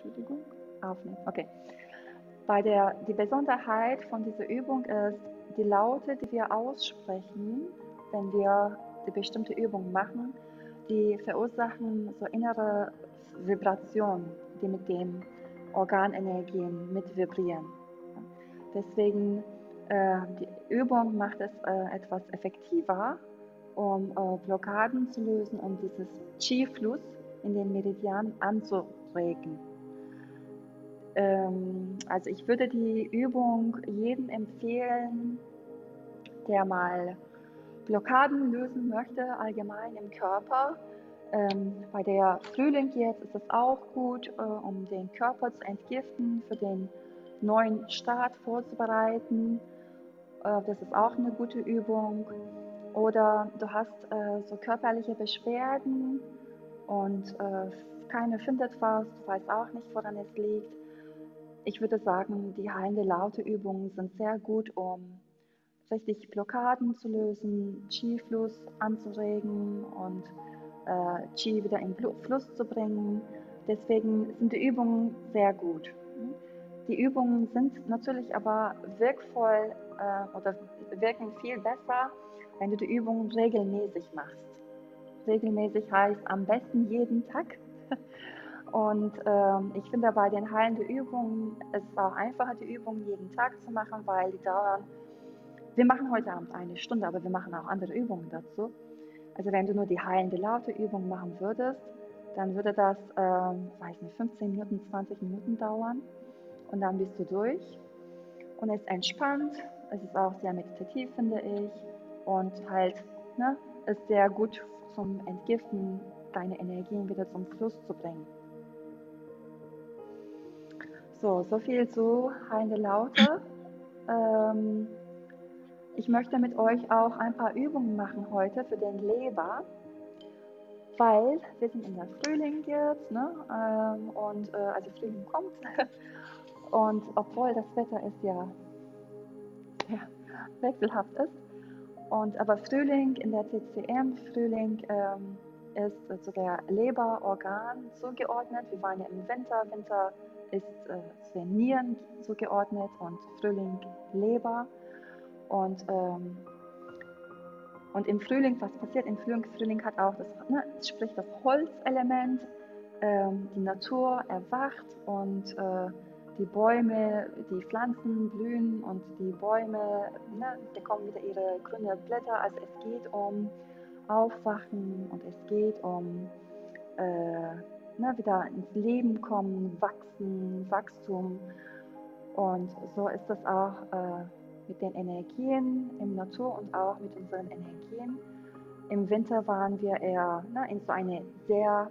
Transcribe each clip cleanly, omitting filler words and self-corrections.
Entschuldigung, aufnehmen. Okay. Die Besonderheit von dieser Übung ist, die Laute, die wir aussprechen, wenn wir die bestimmte Übung machen, die verursachen so innere Vibrationen, die mit den Organenergien mit vibrieren. Deswegen die Übung macht es etwas effektiver, um Blockaden zu lösen und dieses Qi-Fluss in den Meridianen anzuregen. Also ich würde die Übung jedem empfehlen, der mal Blockaden lösen möchte, allgemein im Körper. Bei der Frühling jetzt ist es auch gut, um den Körper zu entgiften, für den neuen Start vorzubereiten. Das ist auch eine gute Übung. Oder du hast so körperliche Beschwerden und keiner findet was, du weißt auch nicht, woran es liegt. Ich würde sagen, die heilende Laute-Übungen sind sehr gut, um richtig Blockaden zu lösen, Qi-Fluss anzuregen und Qi wieder in Fluss zu bringen. Deswegen sind die Übungen sehr gut. Die Übungen sind natürlich aber wirkvoll oder wirken viel besser, wenn du die Übungen regelmäßig machst. Regelmäßig heißt am besten jeden Tag. Und ich finde, bei den heilenden Übungen ist es auch einfacher, die Übungen jeden Tag zu machen, weil die dauern. Wir machen heute Abend eine Stunde, aber wir machen auch andere Übungen dazu. Also wenn du nur die heilende Laute-Übung machen würdest, dann würde das, weiß nicht, 15 Minuten, 20 Minuten dauern. Und dann bist du durch. Und es ist entspannt. Es ist auch sehr meditativ, finde ich. Und halt, ne, ist sehr gut zum Entgiften, deine Energien wieder zum Fluss zu bringen. So viel zu heilende Laute. Ich möchte mit euch auch ein paar Übungen machen heute für den Leber, weil wir sind in der Frühling jetzt, ne? Also Frühling kommt und obwohl das Wetter ist ja wechselhaft ist, aber Frühling in der TCM, Frühling ist also der Leberorgan zugeordnet. Wir waren ja im Winter, Winter ist den Nieren zugeordnet und Frühling Leber. Und im Frühling, was passiert im Frühling? Frühling hat auch sprich das Holzelement, die Natur erwacht und die Bäume, die Pflanzen blühen und die Bäume bekommen wieder ihre grünen Blätter. Also es geht um Aufwachen und es geht um wieder ins Leben kommen, wachsen, Wachstum. Und so ist das auch mit den Energien im Natur und auch mit unseren Energien. Im Winter waren wir eher in so eine sehr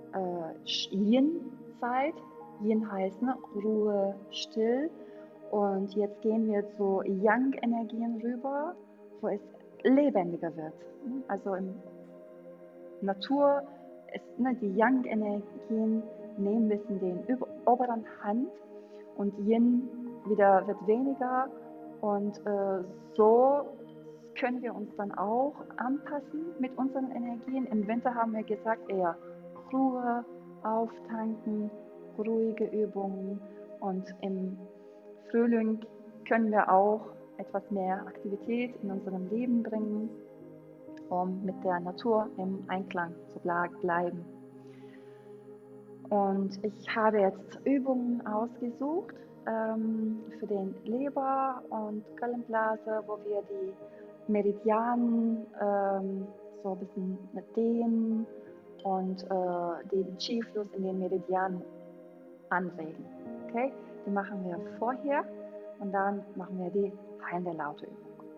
Yin-Zeit. Yin heißt Ruhe, still. Und jetzt gehen wir zu Yang-Energien rüber, wo es lebendiger wird. Also in Natur ist die Yang-Energien nehmen ein bisschen den oberen Hand und Yin wieder wird weniger. Und so können wir uns dann auch anpassen mit unseren Energien. Im Winter haben wir gesagt, eher Ruhe, auftanken, ruhige Übungen. Und im Frühling können wir auch etwas mehr Aktivität in unserem Leben bringen, um mit der Natur im Einklang zu bleiben. Und ich habe jetzt Übungen ausgesucht für den Leber- und Gallenblase, wo wir die Meridianen so ein bisschen dehnen und den Qi-Fluss in den Meridianen anregen. Okay? Die machen wir vorher und dann machen wir die heilende Laute-Übung.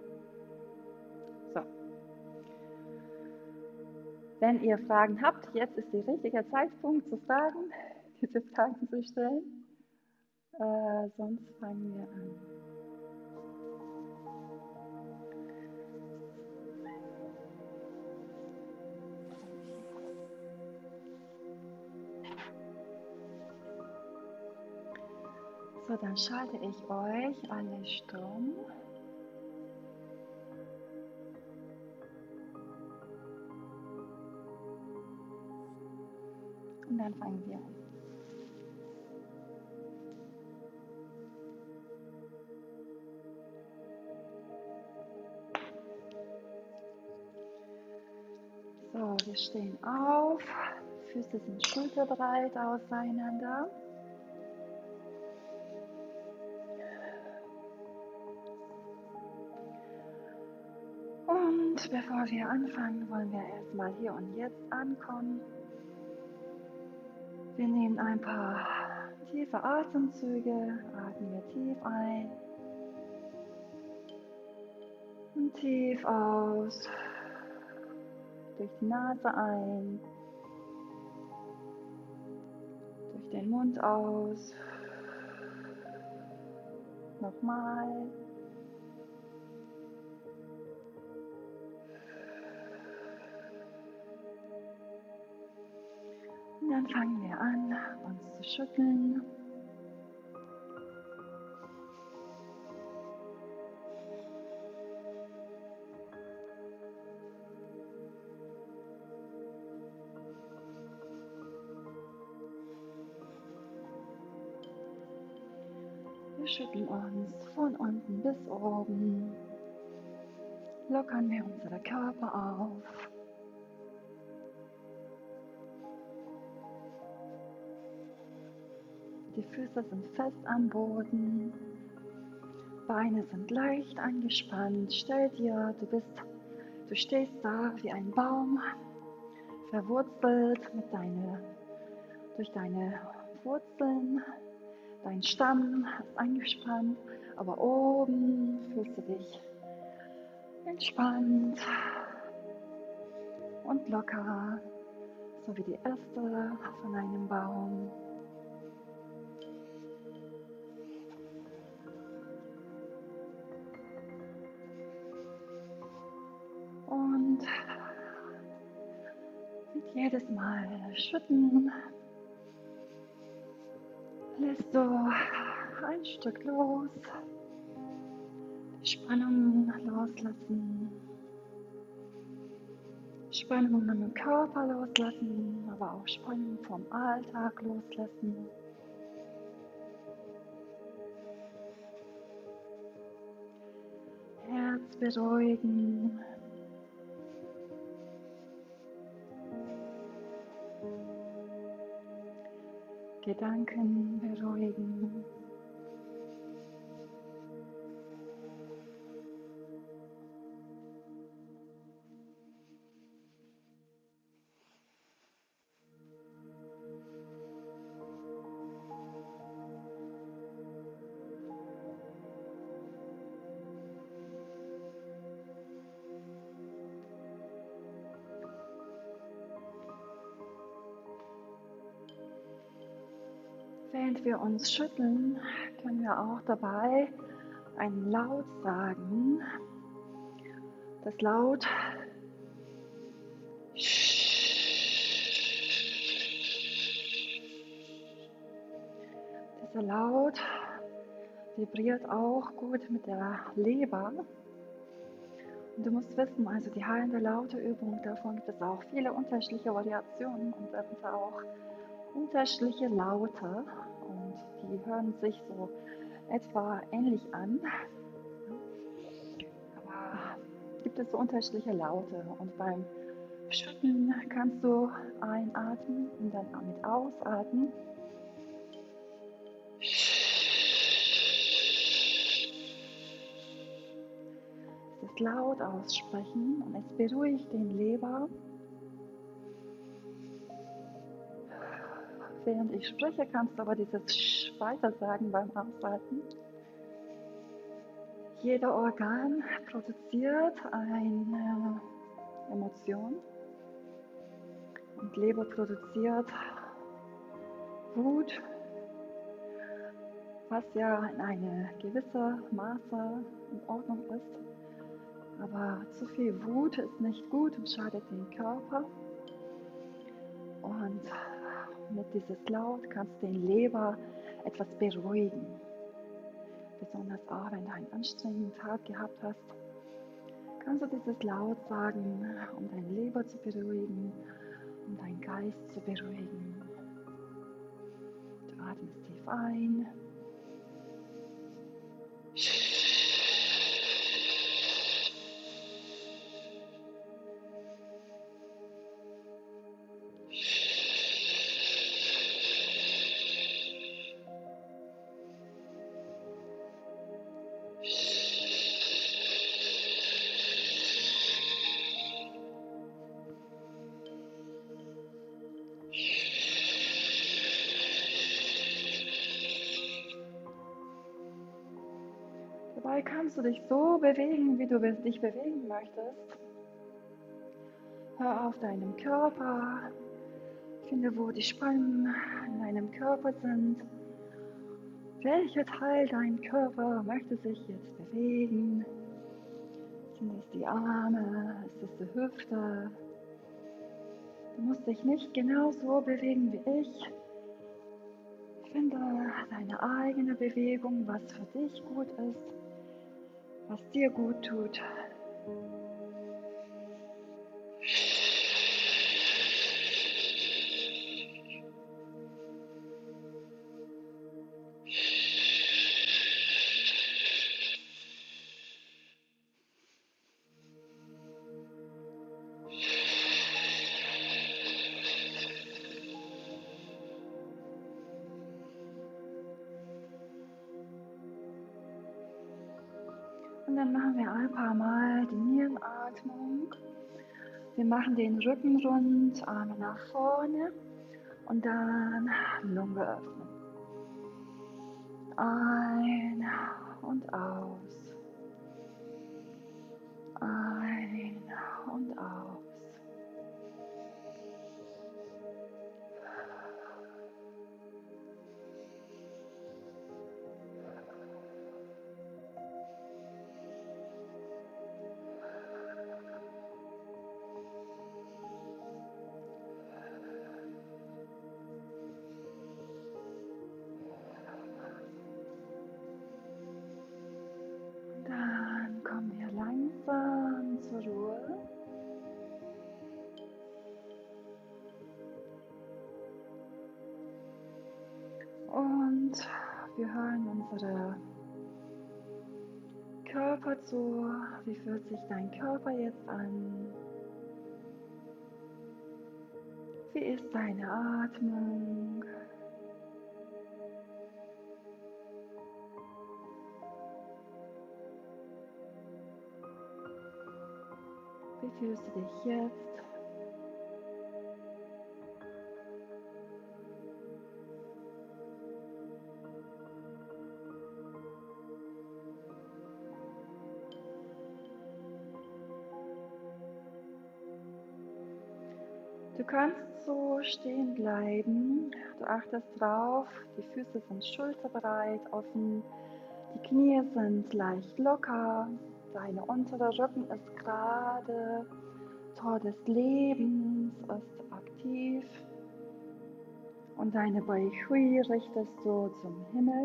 So. Wenn ihr Fragen habt, jetzt ist der richtige Zeitpunkt zu fragen, diese Fragen zu stellen. Sonst fangen wir an. So, dann schalte ich euch alle stumm. Und dann fangen wir an. Wir stehen auf, Füße sind schulterbreit auseinander. Und bevor wir anfangen, wollen wir erstmal hier und jetzt ankommen. Wir nehmen ein paar tiefe Atemzüge, atmen wir tief ein und tief aus. Durch die Nase ein, durch den Mund aus. Nochmal. Und dann fangen wir an, uns zu schütteln. Wir schütteln uns von unten bis oben. Lockern wir unseren Körper auf. Die Füße sind fest am Boden. Beine sind leicht angespannt. Stell dir, du stehst da wie ein Baum, verwurzelt durch deine Wurzeln. Dein Stamm ist angespannt, aber oben fühlst du dich entspannt und locker, so wie die Äste von einem Baum. Und mit jedes Mal schütten lässt du ein Stück los, die Spannung loslassen, Spannung im Körper loslassen, aber auch Spannung vom Alltag loslassen. Herz beruhigen. Gedanken beruhigen. Während wir uns schütteln, können wir auch dabei einen Laut sagen. Das Laut Dieser Laut vibriert auch gut mit der Leber. Und du musst wissen, also die heilende Laute-Übung, davon gibt es auch viele unterschiedliche Variationen und darunter auch unterschiedliche Laute. Und die hören sich so etwa ähnlich an. Aber gibt es so unterschiedliche Laute. Und beim Schütteln kannst du einatmen und dann mit ausatmen. Das laut aussprechen und es beruhigt den Leber. Während ich spreche, kannst du aber dieses weiter sagen beim Ausatmen. Jeder Organ produziert eine Emotion und Leber produziert Wut, was ja in eine gewisse Maße in Ordnung ist. Aber zu viel Wut ist nicht gut und schadet dem Körper. Und mit dieses Laut kannst du den Leber etwas beruhigen. Besonders auch, wenn du einen anstrengenden Tag gehabt hast, kannst du dieses Laut sagen, um deine Leber zu beruhigen, um deinen Geist zu beruhigen. Du atmest tief ein. Dabei kannst du dich so bewegen, wie du dich bewegen möchtest. Hör auf deinem Körper. Finde, wo die Spannungen in deinem Körper sind. Welcher Teil dein Körper möchte sich jetzt bewegen? Sind es die Arme? Ist es die Hüfte? Du musst dich nicht genau so bewegen wie ich. Finde deine eigene Bewegung, was für dich gut ist, was dir gut tut. Und dann machen wir ein paar Mal die Nierenatmung. Wir machen den Rücken rund, Arme nach vorne und dann Lunge öffnen. Ein und aus. Ein und aus. Dann kommen wir langsam zur Ruhe. Und wir hören unsere Körper zu. Wie fühlt sich dein Körper jetzt an? Wie ist deine Atmung? Wie fühlst du dich jetzt? Du kannst so stehen bleiben. Du achtest drauf, die Füße sind schulterbreit offen, die Knie sind leicht locker, dein unterer Rücken ist gerade, Tor des Lebens ist aktiv und deine Bauchui richtest du zum Himmel.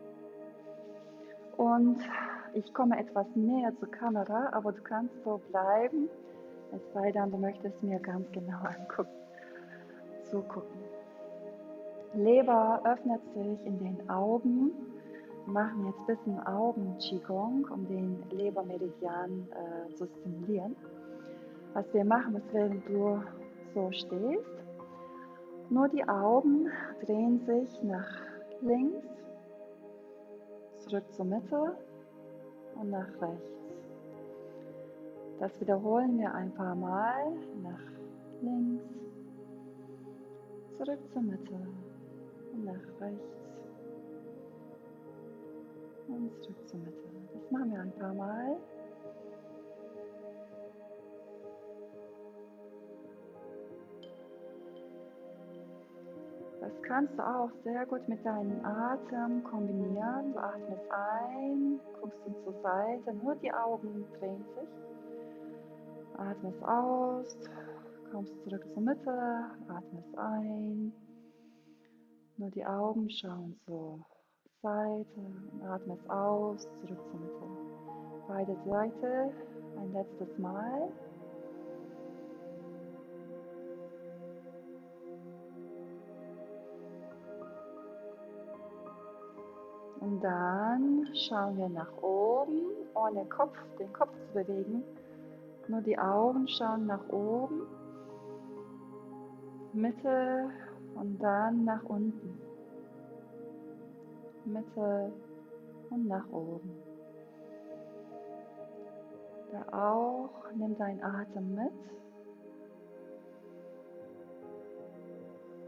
Und ich komme etwas näher zur Kamera, aber du kannst so bleiben, es sei denn, du möchtest mir ganz genau angucken, zugucken. Leber öffnet sich in den Augen. Wir machen jetzt ein bisschen Augen-Qigong, um den Lebermeridian zu stimulieren. Was wir machen, ist, während du so stehst, nur die Augen drehen sich nach links, zurück zur Mitte und nach rechts. Das wiederholen wir ein paar Mal. Nach links, zurück zur Mitte und nach rechts und zurück zur Mitte. Das machen wir ein paar Mal. Das kannst du auch sehr gut mit deinem Atem kombinieren. Du atmest ein, guckst du zur Seite, nur die Augen drehen sich. Atmest aus, kommst zurück zur Mitte, atmest ein. Nur die Augen schauen zur Seite und atmest aus, zurück zur Mitte. Beide Seiten, ein letztes Mal. Und dann schauen wir nach oben, ohne den Kopf zu bewegen. Nur die Augen schauen nach oben, Mitte und dann nach unten. Mitte und nach oben. Da auch, nimm deinen Atem mit.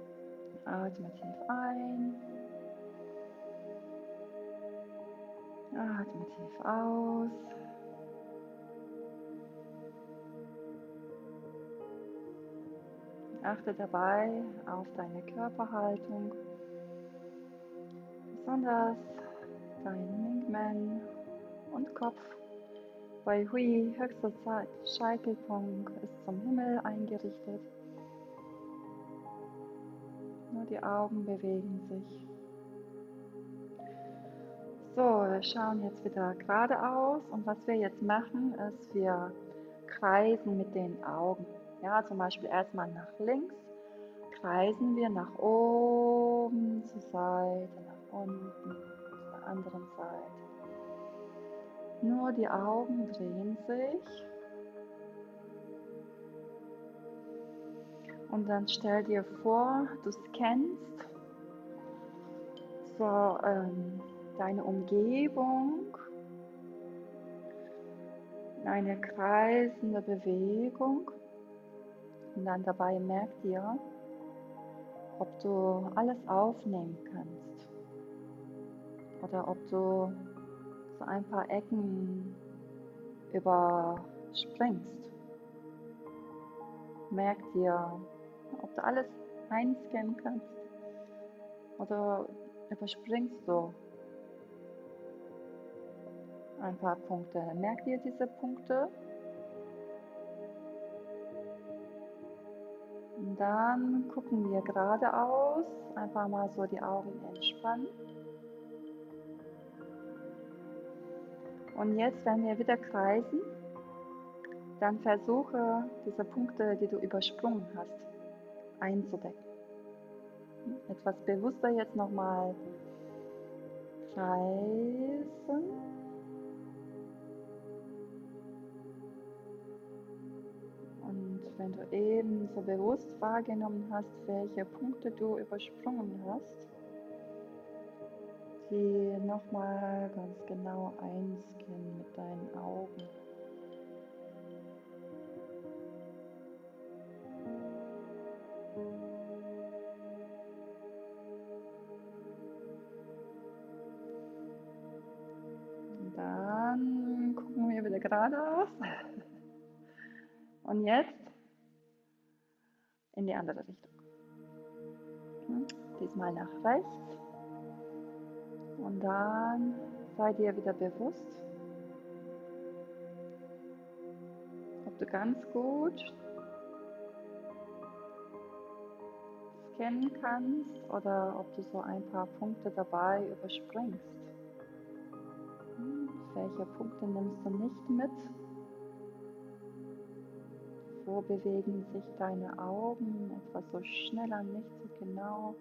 Atme tief ein. Atme tief aus. Achte dabei auf deine Körperhaltung, besonders dein Mingmen und Kopf. Bei Hui, höchster Scheitelpunkt, ist zum Himmel eingerichtet. Nur die Augen bewegen sich. So, wir schauen jetzt wieder geradeaus und was wir jetzt machen, ist, wir kreisen mit den Augen. Ja, zum Beispiel erstmal nach links, kreisen wir nach oben, zur Seite, nach unten, zur anderen Seite. Nur die Augen drehen sich. Und dann stell dir vor, du scannst so deine Umgebung, eine kreisende Bewegung. Und dann dabei merk dir, ob du alles aufnehmen kannst oder ob du so ein paar Ecken überspringst. Merk dir, ob du alles einscannen kannst oder überspringst du ein paar Punkte. Merk dir diese Punkte. Und dann gucken wir geradeaus, einfach mal so die Augen entspannen. Und jetzt, wenn wir wieder kreisen, dann versuche diese Punkte, die du übersprungen hast, einzudecken. Etwas bewusster jetzt nochmal kreisen. Und wenn du eben so bewusst wahrgenommen hast, welche Punkte du übersprungen hast, die nochmal ganz genau einscannen mit deinen Augen. Und dann gucken wir wieder geradeaus. Und jetzt in die andere Richtung. Diesmal nach rechts. Und dann sei dir wieder bewusst, ob du ganz gut scannen kannst oder ob du so ein paar Punkte dabei überspringst. Welche Punkte nimmst du nicht mit? Wo bewegen sich deine Augen? Etwas so schneller, nicht so genau.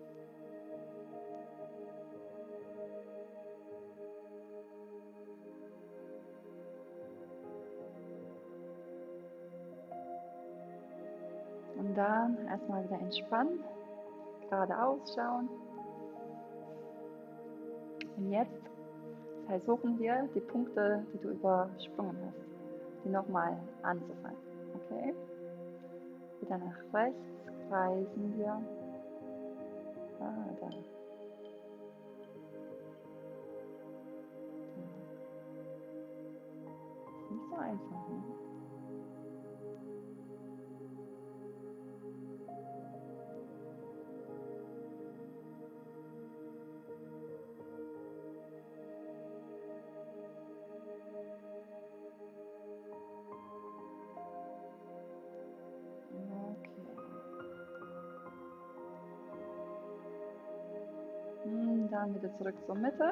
Und dann erstmal wieder entspannen, geradeaus schauen. Und jetzt versuchen wir, die Punkte, die du übersprungen hast, die nochmal anzufangen. Okay? Wieder nach rechts kreisen wir. Da. Nicht so einfach, ne? Dann wieder zurück zur Mitte.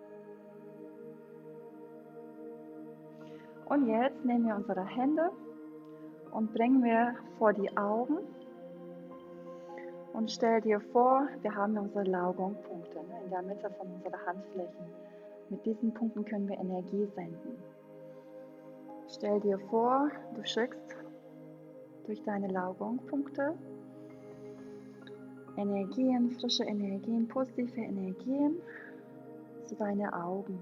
Und jetzt nehmen wir unsere Hände und bringen wir vor die Augen. Und stell dir vor, wir haben unsere Laogong-Punkte in der Mitte von unseren Handflächen. Mit diesen Punkten können wir Energie senden. Stell dir vor, du schickst durch deine Laogong-Punkte Energien, frische Energien, positive Energien zu deinen Augen.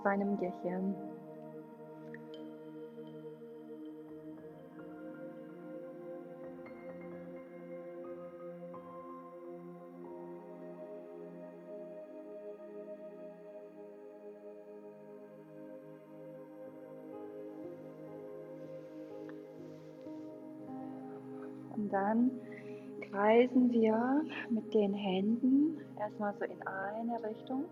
deinem Gehirn. Und dann kreisen wir mit den Händen erstmal so in eine Richtung.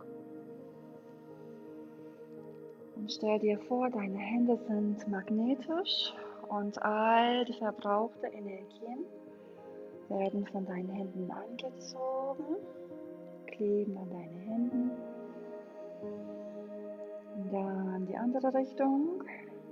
Und stell dir vor, deine Hände sind magnetisch und all die verbrauchte Energien werden von deinen Händen angezogen, kleben an deinen Händen. Und dann die andere Richtung.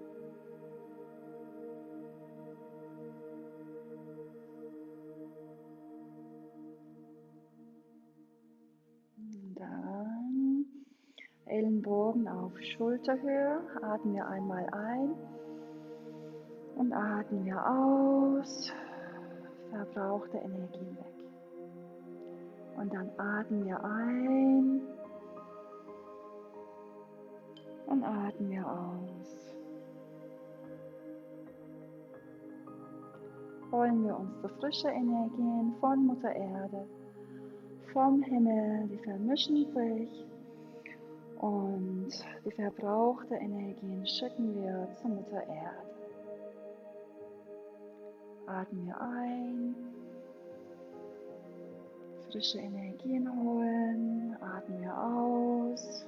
Und dann Ellenbogen auf Schulterhöhe. Atmen wir einmal ein und atmen wir aus. Verbrauchte Energien weg. Und dann atmen wir ein und atmen wir aus. Holen wir uns so frische Energien von Mutter Erde, vom Himmel, die vermischen sich und die verbrauchte Energien schicken wir zur Mutter Erde. Atmen wir ein, frische Energien holen, atmen wir aus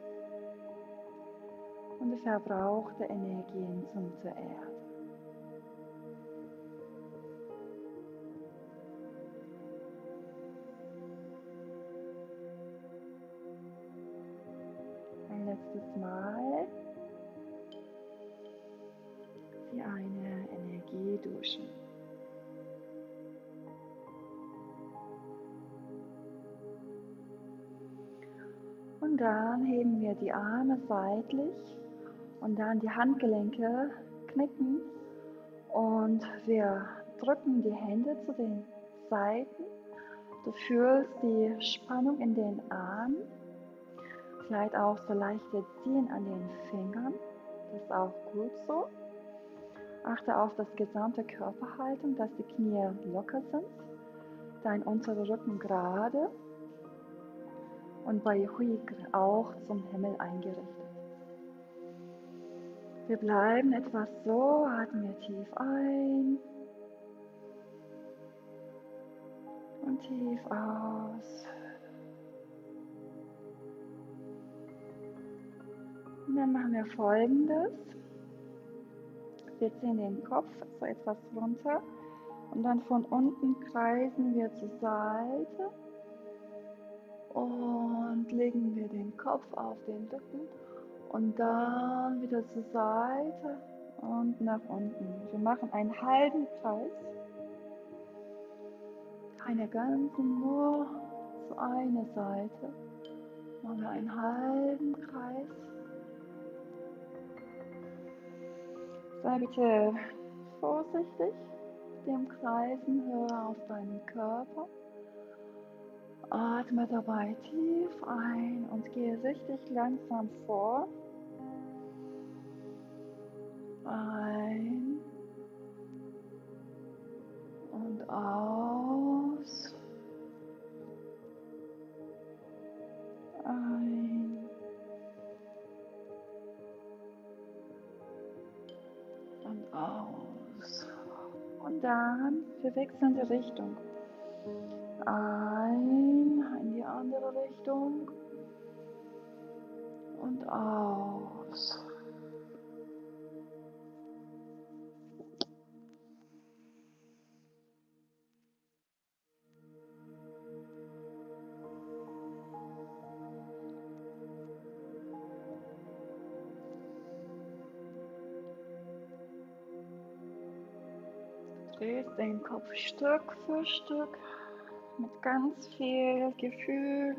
und die verbrauchte Energien zur Mutter Erde. Ein letztes Mal wie eine Energiedusche. Und dann heben wir die Arme seitlich und dann die Handgelenke knicken und wir drücken die Hände zu den Seiten. Du fühlst die Spannung in den Armen, vielleicht auch so leichte Ziehen an den Fingern, das ist auch gut so. Achte auf das gesamte Körperhaltung, dass die Knie locker sind, dein unterer Rücken gerade und bei Hui auch zum Himmel eingerichtet. Wir bleiben etwas so, atmen wir tief ein und tief aus. Und dann machen wir Folgendes. Wir ziehen den Kopf so etwas runter und dann von unten kreisen wir zur Seite und legen wir den Kopf auf den Rücken und dann wieder zur Seite und nach unten. Wir machen einen halben Kreis, keine ganzen, nur zu einer Seite. Machen wir einen halben Kreis. Sei bitte vorsichtig mit dem Kreisen, hör auf deinen Körper. Atme dabei tief ein und gehe richtig langsam vor. Ein und aus. Ein und aus. Und dann, wir wechseln die Richtung. Ein in die andere Richtung und aus. Drehst den Kopf Stück für Stück mit ganz viel Gefühl.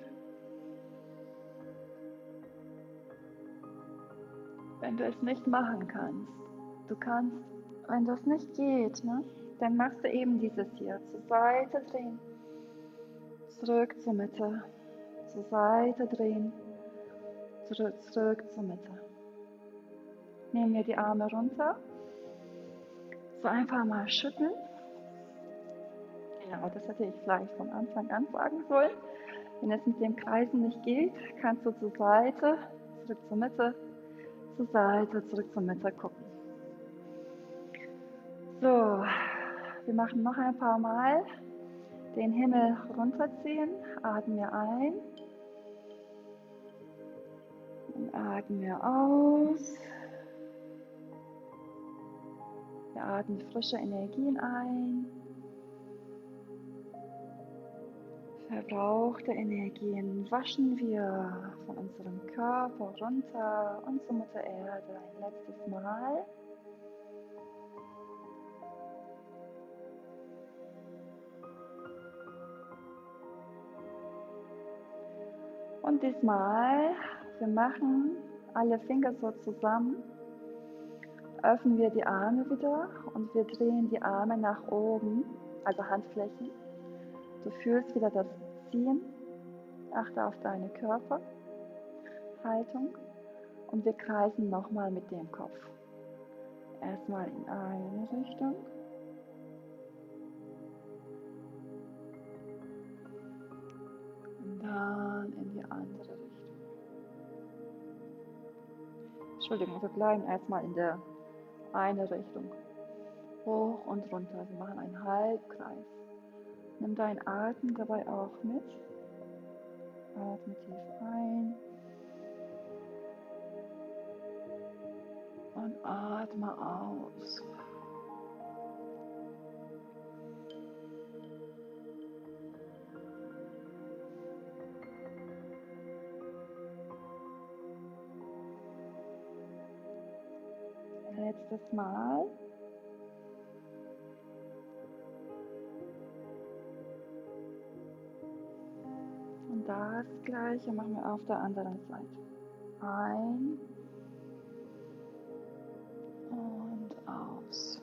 Wenn du es nicht machen kannst, wenn das nicht geht, ne, dann machst du eben dieses hier, zur Seite drehen, zurück zur Mitte, zur Seite drehen, zurück zur Mitte. Nehmen wir die Arme runter. So einfach mal schütteln. Genau, das hätte ich vielleicht von Anfang an sagen sollen. Wenn es mit dem Kreisen nicht geht, kannst du zur Seite, zurück zur Mitte, zur Seite, zurück zur Mitte gucken. So, wir machen noch ein paar Mal den Himmel runterziehen. Atmen wir ein und atmen wir aus. Wir atmen frische Energien ein. Verbrauchte Energien waschen wir von unserem Körper runter und zur Mutter Erde ein letztes Mal. Und diesmal, wir machen alle Finger so zusammen, öffnen wir die Arme wieder und wir drehen die Arme nach oben, also Handflächen. Du fühlst wieder das Ziehen, achte auf deine Körperhaltung und wir kreisen nochmal mit dem Kopf. Erstmal in eine Richtung. Und dann in die andere Richtung. Entschuldigung, wir bleiben erstmal in der eine Richtung. Hoch und runter. Wir machen einen Halbkreis. Nimm deinen Atem dabei auch mit. Atme tief ein. Und atme aus. Letztes Mal. Und das Gleiche machen wir auf der anderen Seite. Ein und aus.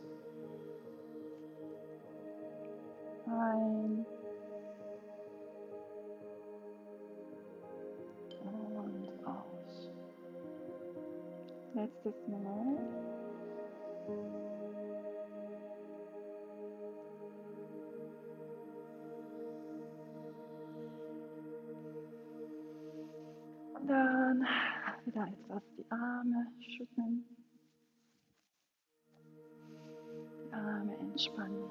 Ein und aus. Letztes Mal. Und dann wieder etwas die Arme schütteln. Die Arme entspannen.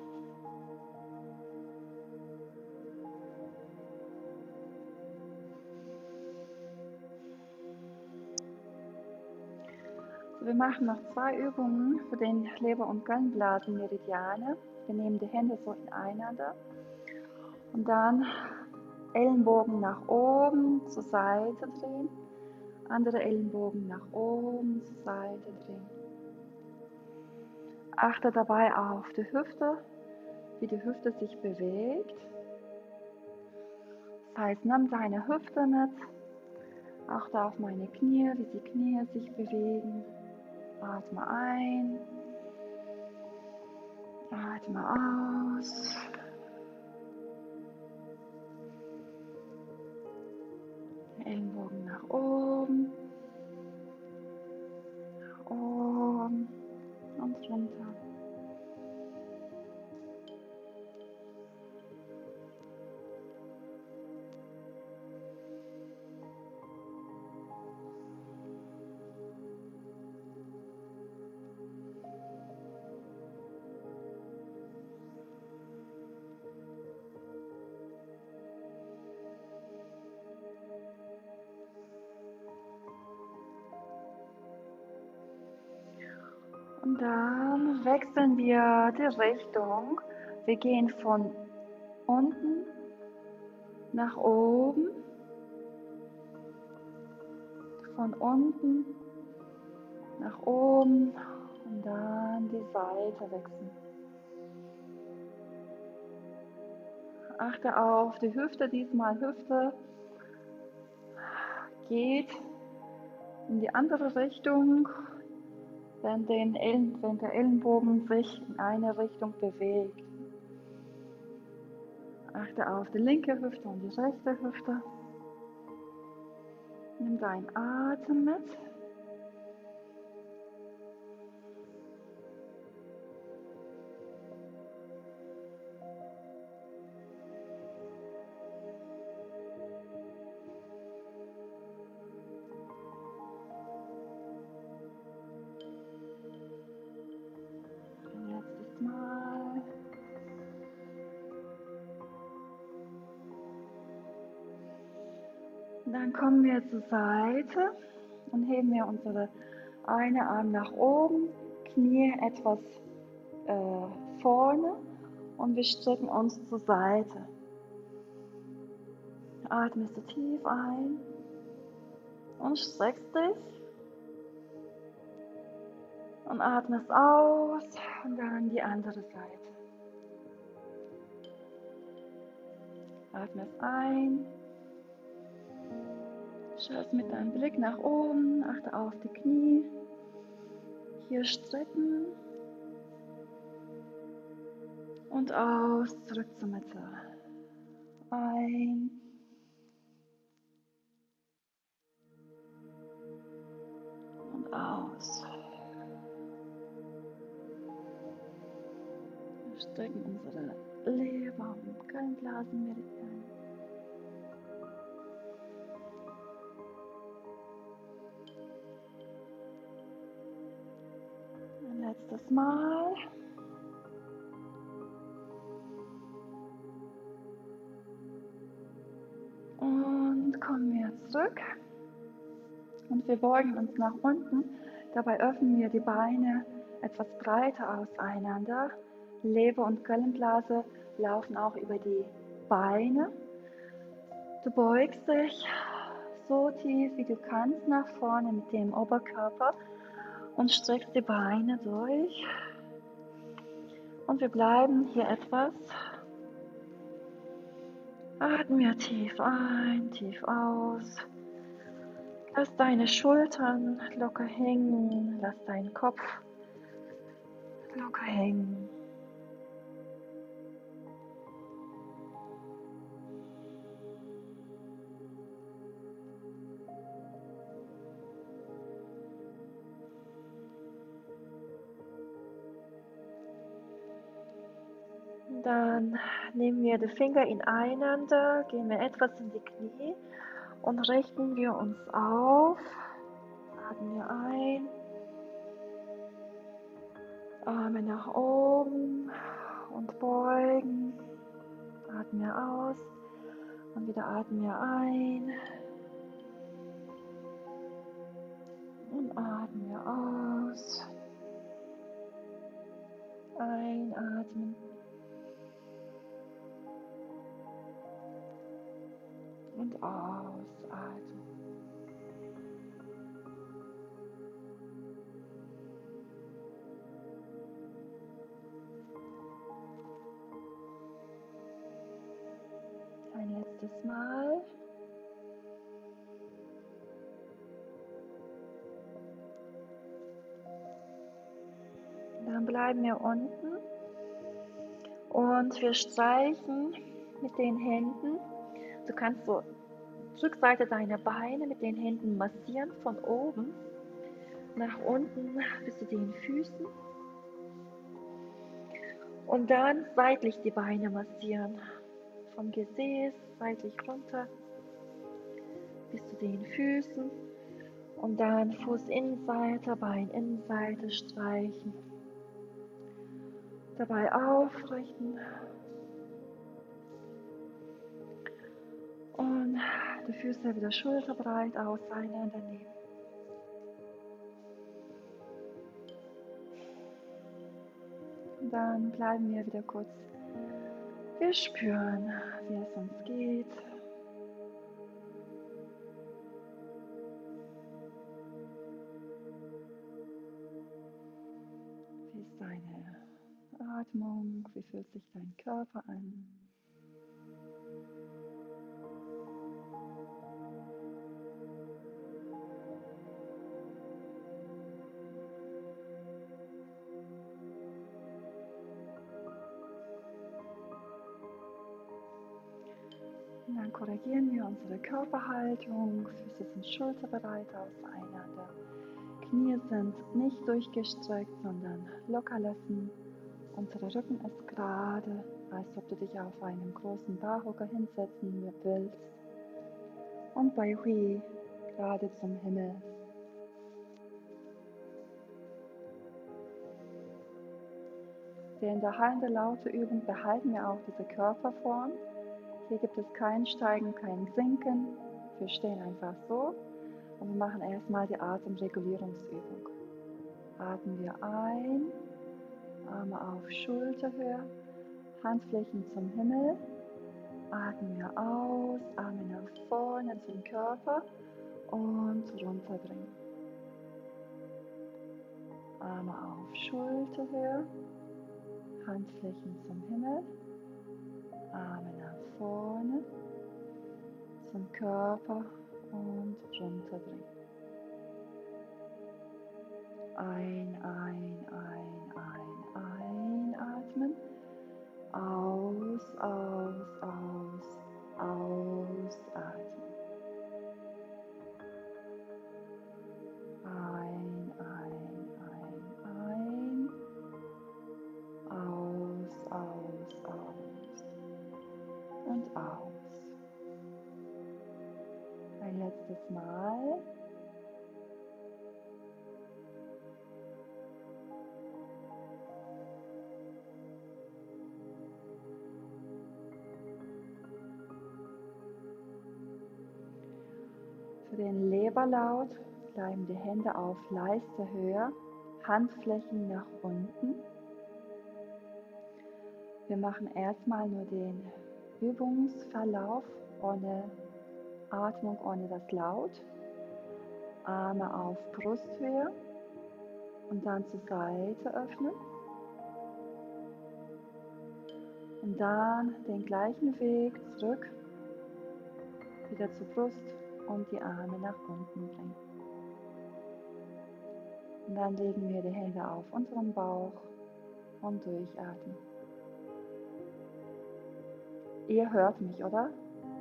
So, wir machen noch 2 Übungen für den Leber- und Gallenblasenmeridiane. Wir nehmen die Hände so ineinander und dann Ellenbogen nach oben zur Seite drehen. Andere Ellenbogen nach oben zur Seite drehen. Achte dabei auf die Hüfte, wie die Hüfte sich bewegt. Das heißt, nimm deine Hüfte mit. Achte auf meine Knie, wie die Knie sich bewegen. Atme ein. Atme aus. Ellenbogen nach oben. Nach oben und runter. Und dann wechseln wir die Richtung. Wir gehen von unten nach oben, von unten nach oben und dann die Seite wechseln. Achte auf die Hüfte, diesmal Hüfte geht in die andere Richtung, wenn der Ellenbogen sich in eine Richtung bewegt. Achte auf die linke Hüfte und die rechte Hüfte. Nimm deinen Atem mit. Ein letztes Mal. Und dann kommen wir zur Seite und heben wir unsere eine Arm nach oben, Knie etwas vorne und wir strecken uns zur Seite. Atmest du tief ein und streckst dich und atmest aus und dann die andere Seite. Atmest ein, schaust mit deinem Blick nach oben, achte auf die Knie, hier strecken und aus, zurück zur Mitte. Ein und aus. Wir strecken unsere Leber und Gallenblasenmeridian. Ein letztes Mal. Und kommen wir zurück. Und wir beugen uns nach unten. Dabei öffnen wir die Beine etwas breiter auseinander. Leber und Gallenblase laufen auch über die Beine. Du beugst dich so tief wie du kannst nach vorne mit dem Oberkörper und streckst die Beine durch. Und wir bleiben hier etwas. Atmen wir tief ein, tief aus. Lass deine Schultern locker hängen, lass deinen Kopf locker hängen. Dann nehmen wir die Finger ineinander, gehen wir etwas in die Knie und richten wir uns auf. Atmen wir ein, Arme nach oben und beugen. Atmen wir aus und wieder atmen wir ein und atmen wir aus. Einatmen und ausatmen. Ein letztes Mal. Dann bleiben wir unten und wir streichen mit den Händen. Du kannst so die Rückseite deiner Beine mit den Händen massieren, von oben nach unten bis zu den Füßen. Und dann seitlich die Beine massieren, vom Gesäß seitlich runter bis zu den Füßen. Und dann Fußinnenseite, Beininnenseite streichen. Dabei aufrichten. Und die Füße wieder schulterbreit auseinandernehmen. Und dann bleiben wir wieder kurz. Wir spüren, wie es uns geht. Wie ist deine Atmung? Wie fühlt sich dein Körper an? Und dann korrigieren wir unsere Körperhaltung. Füße sind schulterbereit auseinander. Knie sind nicht durchgestreckt, sondern locker lassen. Unser Rücken ist gerade, als ob du dich auf einem großen Barhocker hinsetzen willst. Und bei Hui gerade zum Himmel. In der Hallende Laute Übung behalten wir auch diese Körperform. Hier gibt es kein Steigen, kein Sinken. Wir stehen einfach so und wir machen erstmal die Atemregulierungsübung. Atmen wir ein, Arme auf Schulterhöhe, Handflächen zum Himmel. Atmen wir aus, Arme nach vorne zum Körper und runterbringen. Arme auf Schulterhöhe, Handflächen zum Himmel, Arme nach vorne zum Körper und runterbringen. Einatmen. Aus, ausatmen. Ein. Aus. Und aus. Ein letztes Mal. Für den Leberlaut bleiben die Hände auf Leistehöhe, Handflächen nach unten. Wir machen erstmal nur den Übungsverlauf ohne Atmung, ohne das Laut. Arme auf Brusthöhe und dann zur Seite öffnen. Und dann den gleichen Weg zurück, wieder zur Brust und die Arme nach unten bringen. Und dann legen wir die Hände auf unseren Bauch und durchatmen. Ihr hört mich, oder?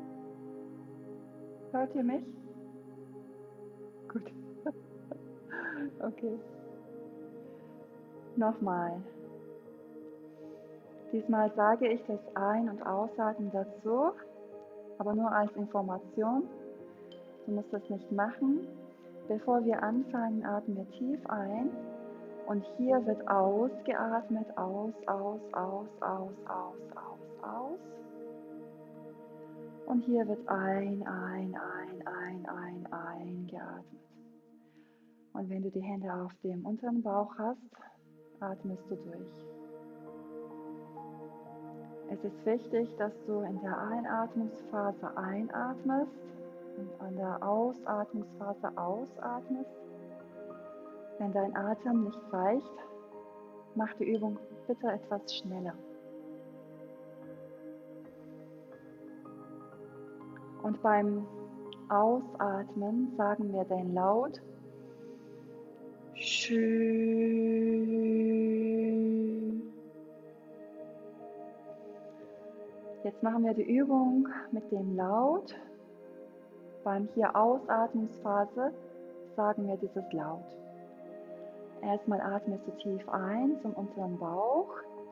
Hört ihr mich? Gut. Okay. Nochmal. Diesmal sage ich das Ein- und Ausatmen dazu, aber nur als Information. Du musst das nicht machen. Bevor wir anfangen, atmen wir tief ein und hier wird ausgeatmet, aus. Und hier wird eingeatmet. Und wenn du die Hände auf dem unteren Bauch hast, atmest du durch. Es ist wichtig, dass du in der Einatmungsphase einatmest und an der Ausatmungsphase ausatmest. Wenn dein Atem nicht reicht, mach die Übung bitte etwas schneller. Und beim Ausatmen sagen wir den Laut Schü. Jetzt machen wir die Übung mit dem Laut. Beim hier Ausatmungsphase sagen wir dieses Laut. Erstmal atmest du tief ein zum unteren Bauch.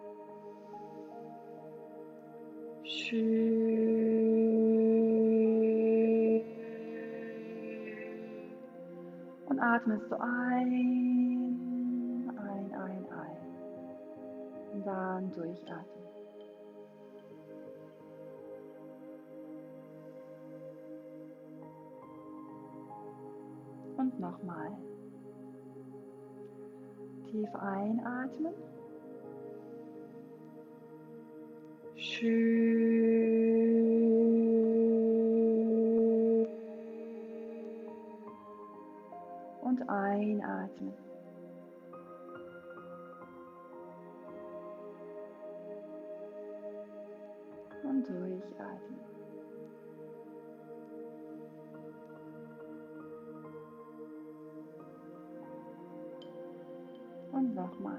Schü. Und atmest du ein. Und dann durchatmen. Und nochmal. Tief einatmen. Und einatmen. Und durchatmen. Und nochmal.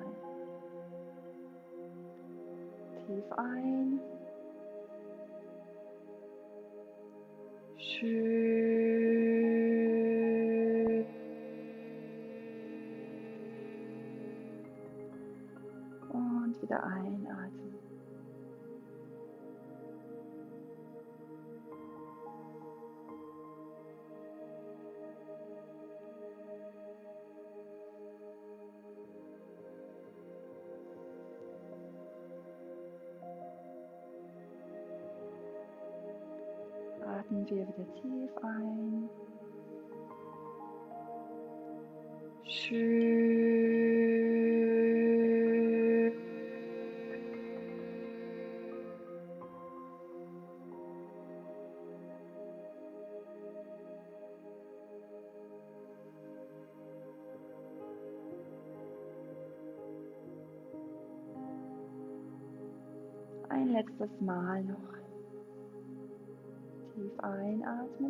Tief ein. Und wieder einatmen. Atmen wir wieder tief ein. Ein letztes Mal noch. Tief einatmen.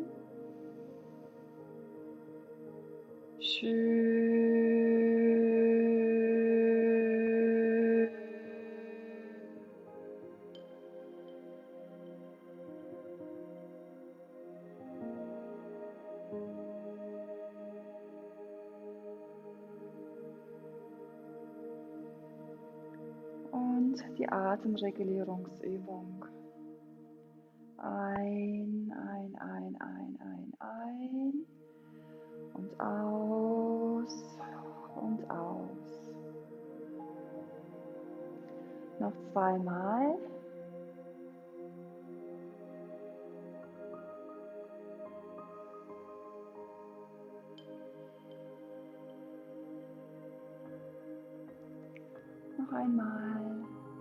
Und die Atemregulierungsübung. Ein und aus und aus. Noch zweimal. Noch einmal.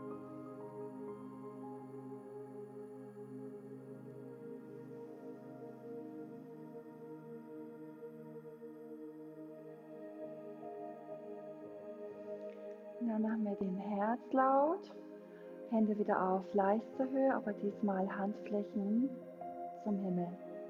Und dann machen wir den Herzlaut. Hände wieder auf leichte Höhe, aber diesmal Handflächen zum Himmel.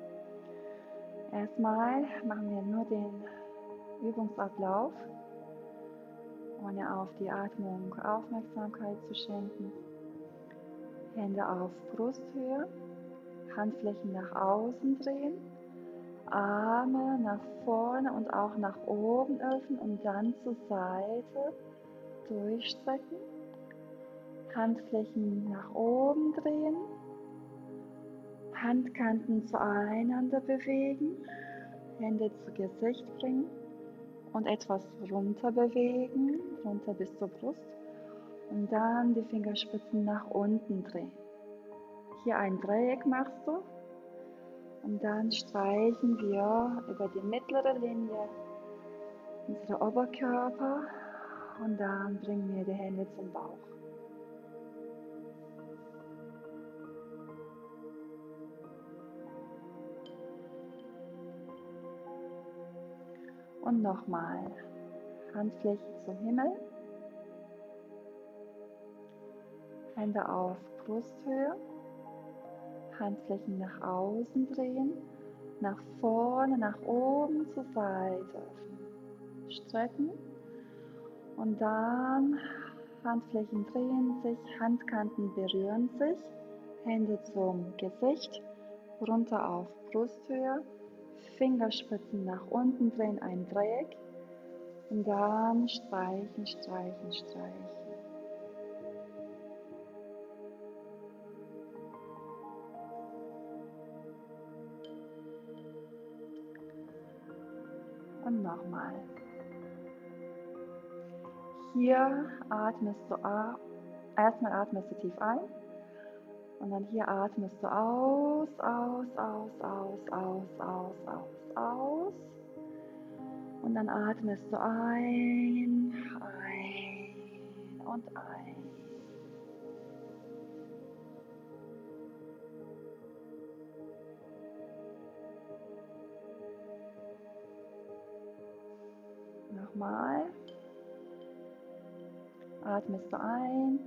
Erstmal machen wir nur den Übungsablauf, ohne auf die Atmung Aufmerksamkeit zu schenken. Hände auf Brusthöhe, Handflächen nach außen drehen, Arme nach vorne und auch nach oben öffnen und dann zur Seite durchstrecken. Handflächen nach oben drehen, Handkanten zueinander bewegen, Hände zu Gesicht bringen und etwas runter bewegen, runter bis zur Brust und dann die Fingerspitzen nach unten drehen. Hier ein Dreieck machst du und dann streichen wir über die mittlere Linie unseren Oberkörper und dann bringen wir die Hände zum Bauch. Und nochmal, Handflächen zum Himmel, Hände auf Brusthöhe, Handflächen nach außen drehen, nach vorne, nach oben zur Seite öffnen, strecken und dann Handflächen drehen sich, Handkanten berühren sich, Hände zum Gesicht, runter auf Brusthöhe, Fingerspitzen nach unten drehen, ein Dreieck und dann streichen, streichen, streichen. Und nochmal. Hier atmest du erstmal atmest du tief ein und dann hier atmest du aus, aus, aus, aus, aus, aus, aus, aus. Und dann atmest du ein und ein. Nochmal. Atmest du ein.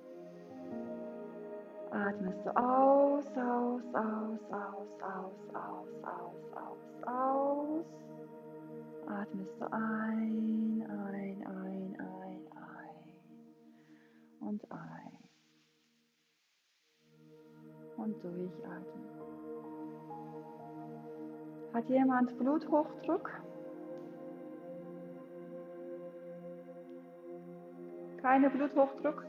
Atmest du aus, aus, aus, aus, aus, aus, aus, aus, aus. Atmest du ein und ein. Und durchatmen. Hat jemand Bluthochdruck? Keine Bluthochdruck?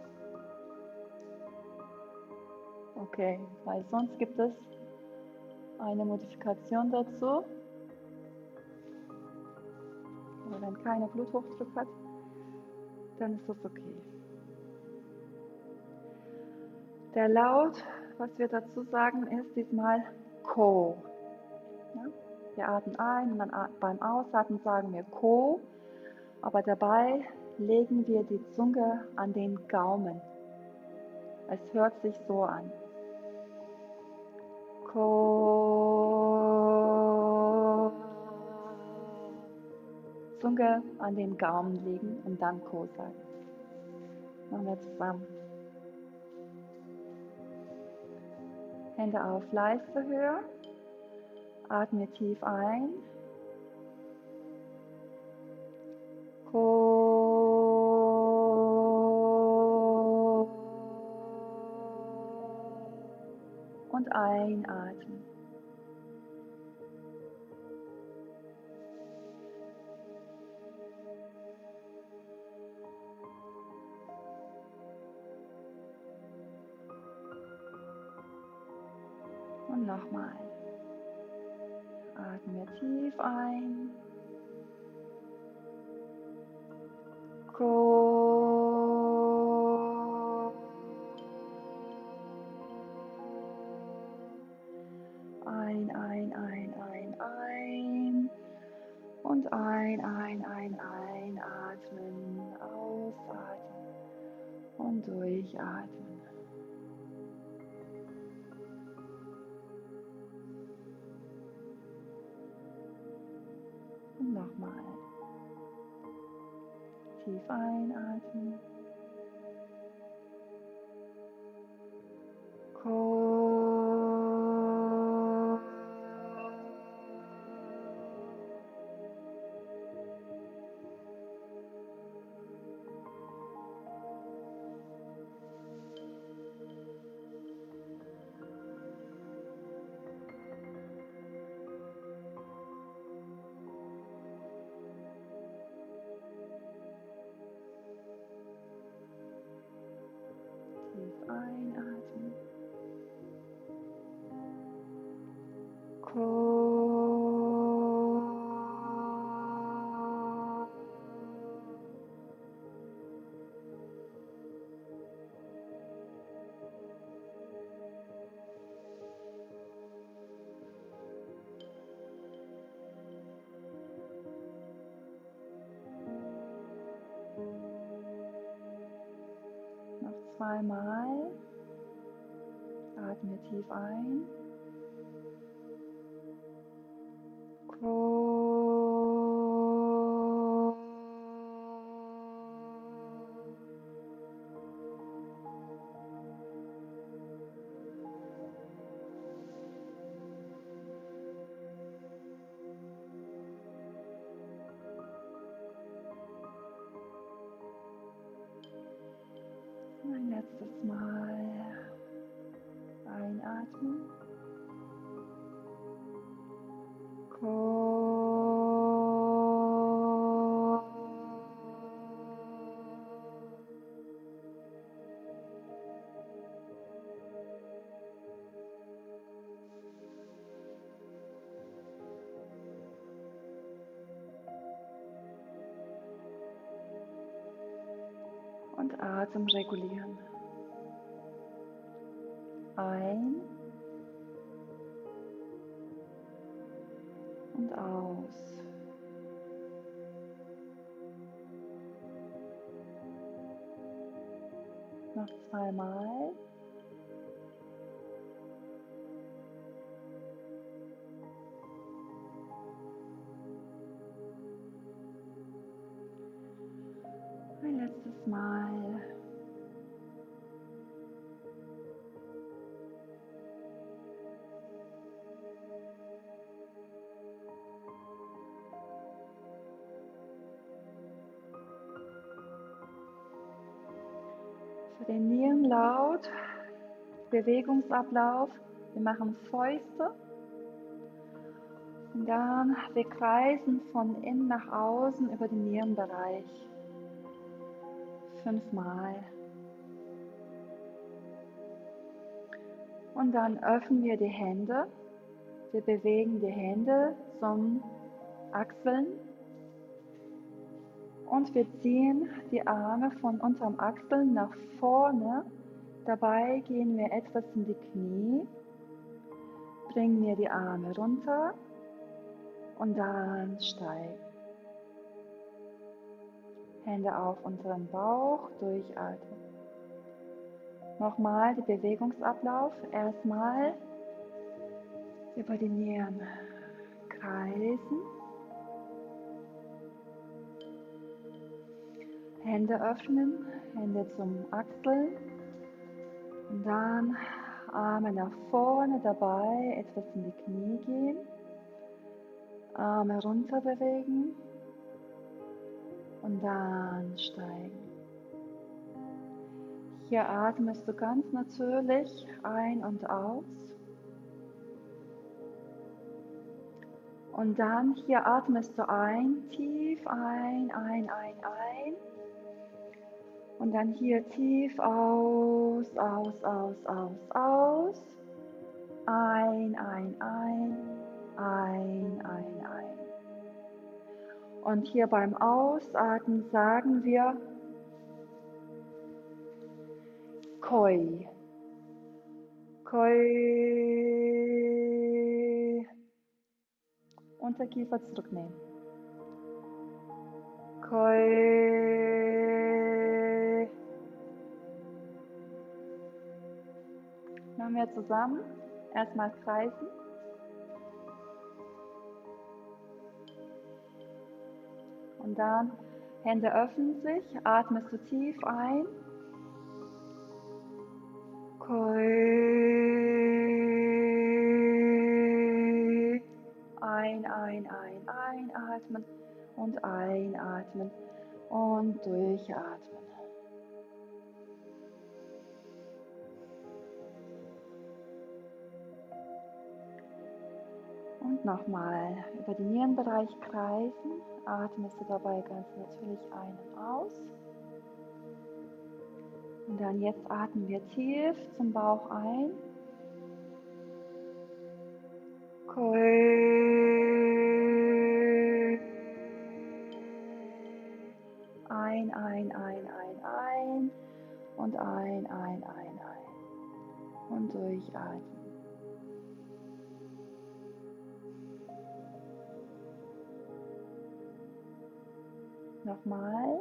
Okay, weil sonst gibt es eine Modifikation dazu. Aber wenn keiner Bluthochdruck hat, dann ist das okay. Der Laut, was wir dazu sagen, ist diesmal Ko. Ja? Wir atmen ein und dann beim Ausatmen sagen wir Ko, aber dabei legen wir die Zunge an den Gaumen. Es hört sich so an. Ko. Zunge an den Gaumen legen und dann Ko sagen. Machen wir zusammen. Hände auf leichte Höhe. Atme tief ein. Ko. Und einatmen. Und nochmal. Atme tief ein. Ko. Ein. Und einatmen. Ausatmen. Und durchatmen. Und nochmal. Tief einatmen. Ko. Tief einatmen. Ko. Noch zweimal. Atme tief ein. Ko. Ein letztes Mal. Einatmen. Ko. Und Atem regulieren. Ein und aus. Noch zweimal. Ein letztes Mal. Für den Nierenlaut, Bewegungsablauf, wir machen Fäuste Und dann wir kreisen von innen nach außen über den Nierenbereich. 5 Mal. Und dann öffnen wir die Hände. Wir bewegen die Hände zum Achseln. Und wir ziehen die Arme von unterm Achseln nach vorne. Dabei gehen wir etwas in die Knie. Bringen wir die Arme runter. Und dann steigen. Hände auf unseren Bauch, durchatmen. Nochmal der Bewegungsablauf. Erstmal über die Nieren kreisen. Hände öffnen, Hände zum Achseln. Und dann Arme nach vorne, dabei etwas in die Knie gehen. Arme runter bewegen. Und dann steigen. Hier atmest du ganz natürlich ein und aus. Und dann hier atmest du ein, tief ein. Und dann hier tief aus. Ein. Und hier beim Ausatmen sagen wir Koi. Koi. Unterkiefer zurücknehmen. Koi. Machen wir zusammen. Erstmal kreisen. Und dann Hände öffnen sich. Atmest du tief ein. Koi. Einatmen und einatmen und durchatmen. Und nochmal über den Nierenbereich kreisen. Atmest du dabei ganz natürlich ein und aus. Und dann jetzt atmen wir tief zum Bauch ein. Koi. Ein. Und ein. Und durchatmen. Nochmal.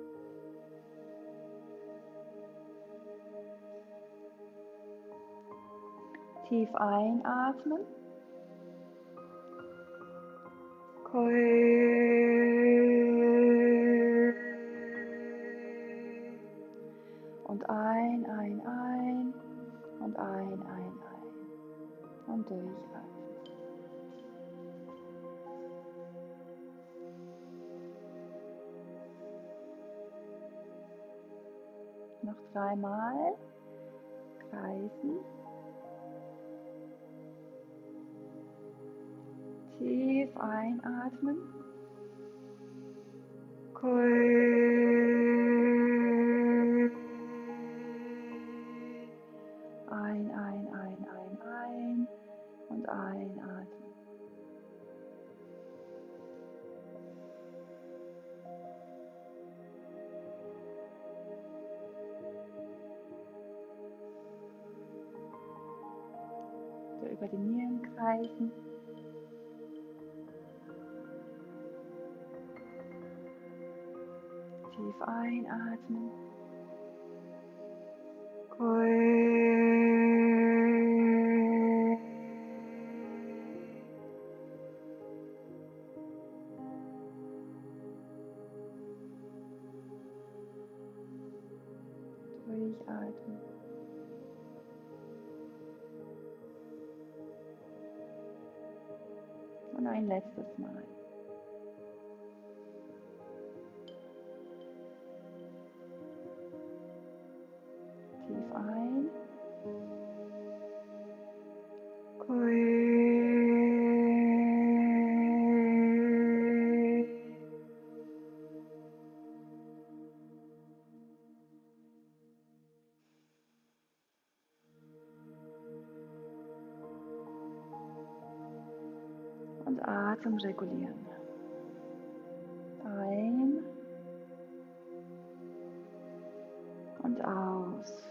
Tief einatmen. Koi. Und ein. Und ein. Und durchatmen. Noch 3 Mal. Kreisen. Tief einatmen. Koi. Ein. Und einatmen. So über die Nieren kreisen. Tief einatmen. Koi. Durchatmen. Und ein letztes Mal. Tief ein. Koi. und Atem regulieren. Ein und aus.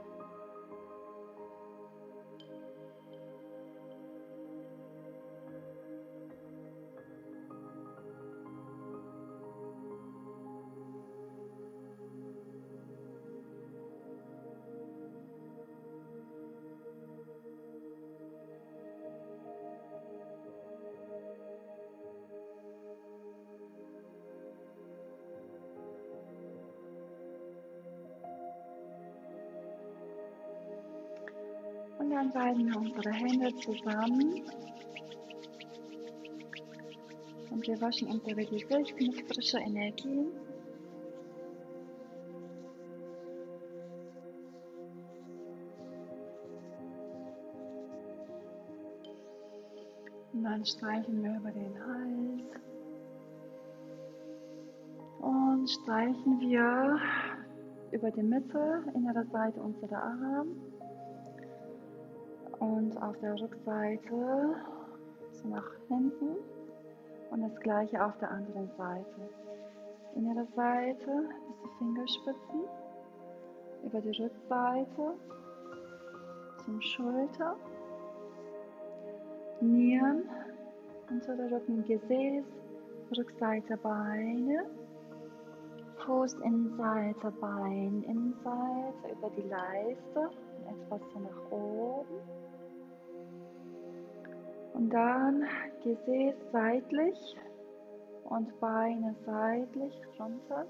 Und dann reiben wir unsere Hände zusammen und wir waschen unsere Gesicht mit frischer Energie. Und dann streichen wir über den Hals und streichen wir über die Mitte, innere Seite unserer Arme und auf der Rückseite so nach hinten und das gleiche auf der anderen Seite. Innere Seite bis die Fingerspitzen, über die Rückseite zum Schulter, Nieren, untere Rücken, Gesäß, Rückseite Beine, Fuß Innenseite, Bein Innenseite, über die Leiste und etwas so nach oben. Und dann Gesäß seitlich und Beine seitlich runter.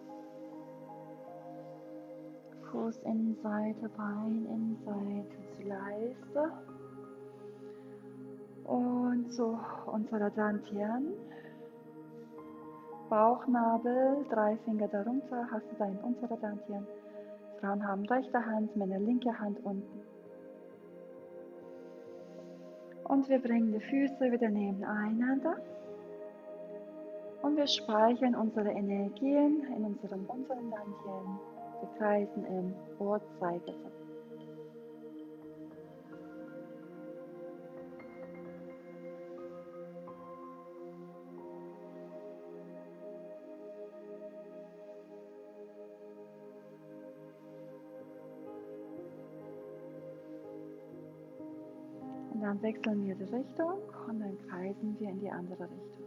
Fuß Innenseite, Bein Innenseite zur Leiste. Und so unsere Dantian. Bauchnabel, 3 Finger darunter, hast du dein untere Dantian. Frauen haben rechte Hand, Männer linke Hand unten. Und wir bringen die Füße wieder nebeneinander. Und wir speichern unsere Energien in unserem unteren Dantian. Wir kreisen im Uhrzeigersinn. Und dann wechseln wir die Richtung und dann kreisen wir in die andere Richtung.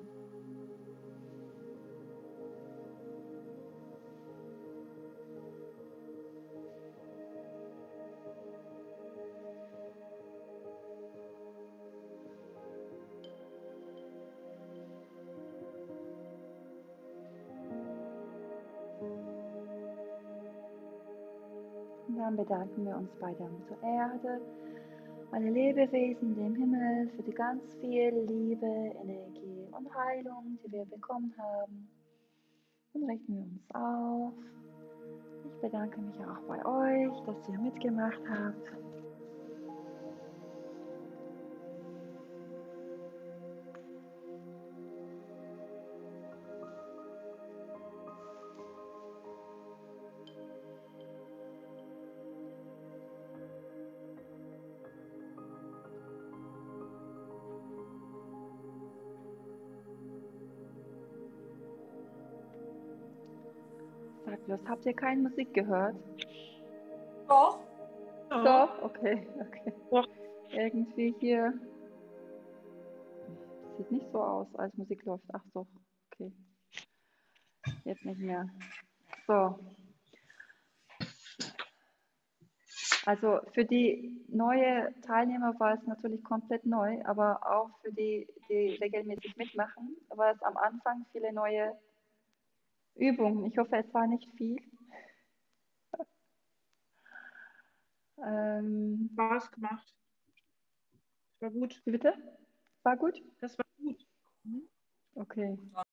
Und dann bedanken wir uns bei der Mutter Erde, alle Lebewesen, dem Himmel, für die ganz viel Liebe, Energie und Heilung, die wir bekommen haben. Dann richten wir uns auf. Ich bedanke mich auch bei euch, dass ihr mitgemacht habt. Sag bloß, habt ihr keine Musik gehört? Doch. Doch? Okay, okay. Doch. Irgendwie hier sieht nicht so aus, als Musik läuft. Ach so, okay. Jetzt nicht mehr. So. Also für die neue Teilnehmer war es natürlich komplett neu, aber auch für die, die regelmäßig mitmachen, war es am Anfang viele neue Übungen. Ich hoffe, es war nicht viel. Spaß gemacht. Das war gut. Wie bitte? War gut? Das war gut. Mhm. Okay.